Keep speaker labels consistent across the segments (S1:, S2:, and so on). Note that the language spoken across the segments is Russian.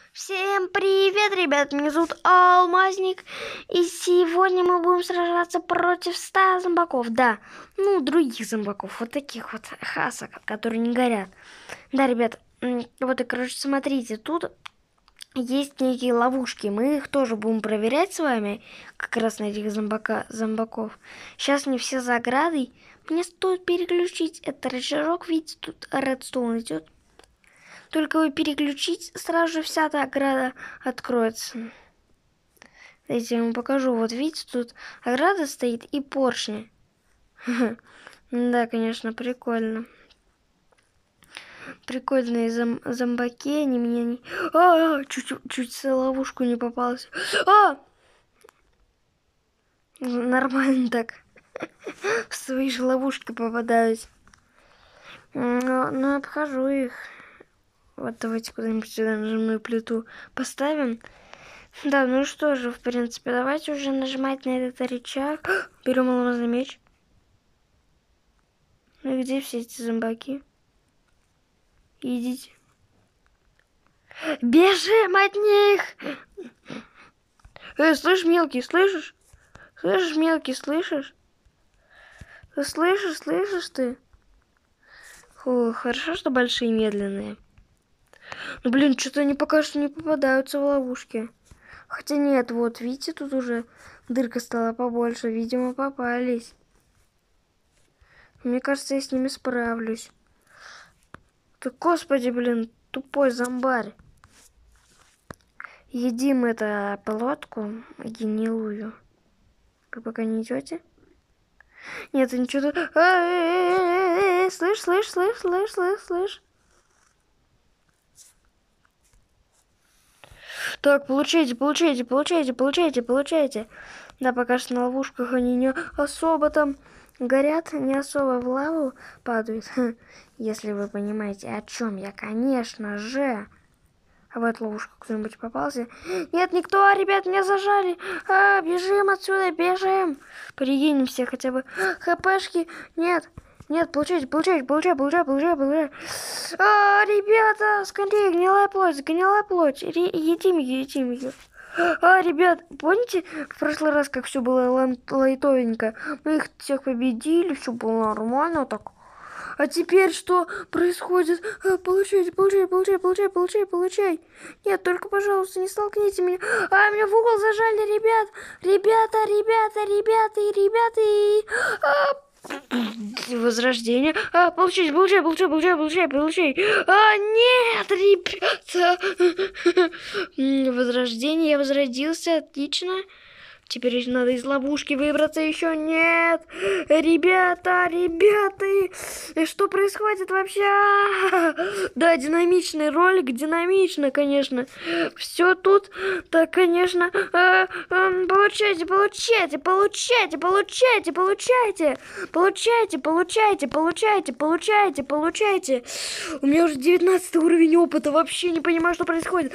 S1: Всем привет, ребят! Меня зовут Алмазник, и сегодня мы будем сражаться против 100 зомбаков, да, ну, других зомбаков, вот таких вот хасок, которые не горят. Да, ребят, вот и, короче, смотрите, тут есть некие ловушки, мы их тоже будем проверять с вами, как раз на этих зомбаков. Сейчас не все за оградой, мне стоит переключить этот рычажок, видите, тут редстоун идет. Только вы переключить, сразу же вся эта ограда откроется. Дайте я вам покажу. Вот видите, тут ограда стоит и поршни. Да, конечно, прикольно. Прикольные зомбаки, они меня не... Чуть в ловушку не попался. Нормально так. В свои же ловушки попадаюсь. Но обхожу их. Вот давайте куда-нибудь сюда нажимную плиту поставим. Да, ну что же, в принципе, давайте уже нажимать на этот рычаг. Берем алмазный меч. Ну и где все эти зомбаки? Идите. Бежим от них! Слышь, мелкий, слышишь? Слышишь, мелкий, слышишь? Ты слышишь ты? Фу, хорошо, что большие медленные. Ну, блин, что-то они пока что не попадаются в ловушки. Хотя нет, вот, видите, тут уже дырка стала побольше. Видимо, попались. Мне кажется, я с ними справлюсь. Да, господи, блин, тупой зомбарь. Едим это плотку гнилую. Вы пока не идете? Нет, ничего тут... Слышь. Так, получайте. Да, пока что на ловушках они не особо там горят, не особо в лаву падают. Если вы понимаете, о чем я, конечно же. А в эту ловушку кто-нибудь попался? Нет, никто, ребят, меня зажали. Бежим отсюда, бежим. Перегинемся хотя бы. ХПшки. Нет, получайте. Ребята, скорее, гнилая плоть. Едим ее. Ребят, помните в прошлый раз, как все было лайтовенько? Мы их всех победили, все было нормально так. А теперь что происходит? Получай. Нет, только, пожалуйста, не столкните меня. Меня в угол зажали, ребята. Возрождение. Получай. Нет, ребята. Возрождение, я возродился, отлично. Теперь надо из ловушки выбраться. Еще нет. Ребята. Что происходит вообще? Да, динамичный ролик. Динамично, конечно. Все тут. Так, конечно. Получайте. У меня уже 19 уровень опыта. Вообще не понимаю, что происходит.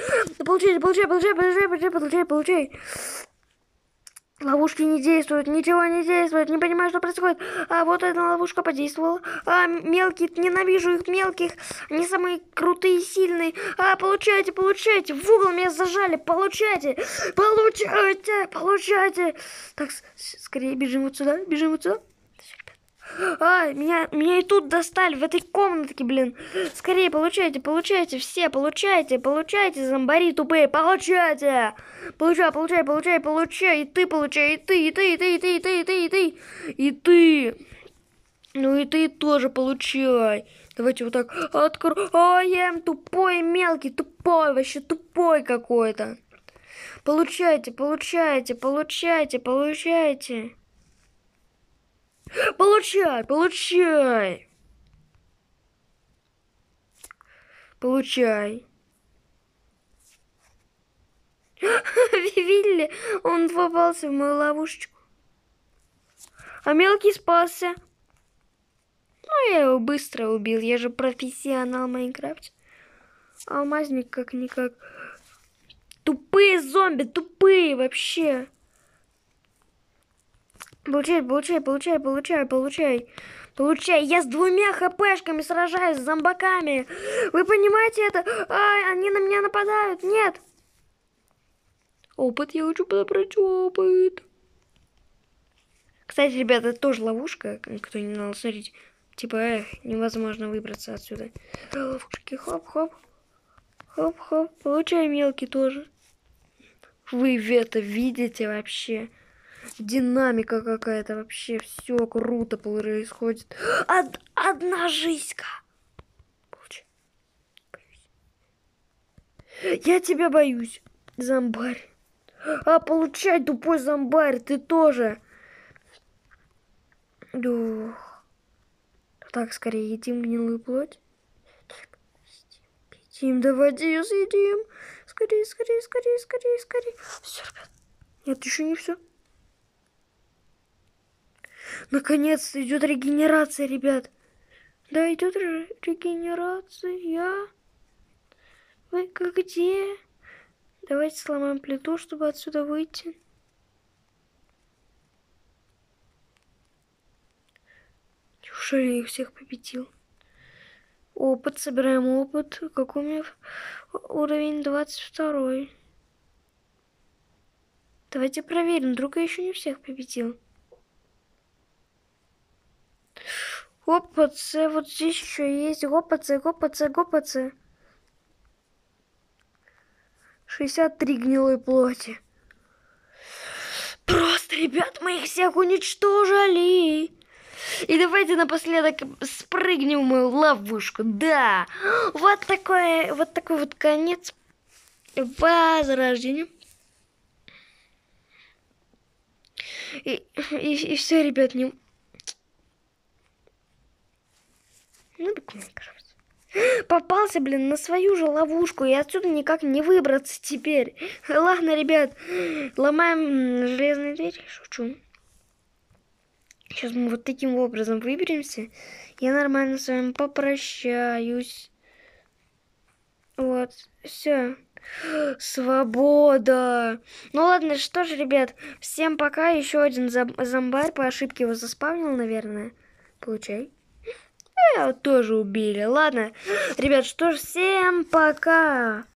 S1: Получай. Ловушки не действуют, ничего не действует, не понимаю, что происходит. Вот эта ловушка подействовала. Мелкие, ненавижу их мелких. Они самые крутые и сильные. Получайте. В угол меня зажали. Получайте. Так, скорее бежим вот сюда. Меня и тут достали, в этой комнатке, блин. Скорее, получайте, все, получайте, зомбари тупые, получайте. Получай. И ты получай, и ты. Ну и ты тоже получай. Давайте вот так открою. Я тупой, мелкий, тупой, вообще тупой какой-то. Получайте. Получай. Видели? Он попался в мою ловушечку. А мелкий спасся. Ну, я его быстро убил. Я же профессионал в Майнкрафте. Алмазник как-никак. Тупые зомби, тупые вообще. Получай. Получай, я с 2 хпшками сражаюсь с зомбаками. Вы понимаете это? Ай, они на меня нападают. Нет. Опыт, я хочу подобрать опыт. Кстати, ребята, это тоже ловушка. Кто не знал, смотрите. Типа, невозможно выбраться отсюда. Ловушки, хоп-хоп. Хоп-хоп. Получай мелкий тоже. Вы это видите вообще? Динамика какая-то вообще. Все круто происходит. Одна жизнька. Получай. Боюсь. Я тебя боюсь, зомбарь. Получай, тупой зомбарь, ты тоже. Дух. Так, скорее едим гнилую плоть. Едим, давайте ее съедим. Скорее, скорее, скорее, скорее, скорее. Все, ребят. Нет, еще не все. Наконец-то идет регенерация, ребят. Да, идет регенерация. Вы где? Давайте сломаем плиту, чтобы отсюда выйти. Неужели я их всех победил? Опыт, собираем опыт. Какой у меня уровень 22? Давайте проверим, вдруг я еще не всех победил. Опаце, вот здесь еще есть. Опаце, опаце, опаце. 63 гнилой плоти. Просто, ребят, мы их всех уничтожили. И давайте напоследок спрыгнем в мою ловушку. Да, вот такой вот конец возрождения. И все, ребят, не... Ну, так, кажется. Попался, блин, на свою же ловушку. И отсюда никак не выбраться теперь. Ладно, ребят, ломаем железные двери. Шучу. Сейчас мы вот таким образом выберемся. Я нормально с вами попрощаюсь. Вот, все. Свобода. Ну ладно, что ж, ребят, всем пока. Еще один зомбарь по ошибке его заспавнил, наверное. Получай. Тоже убили. Ладно, ребят, что ж, всем пока.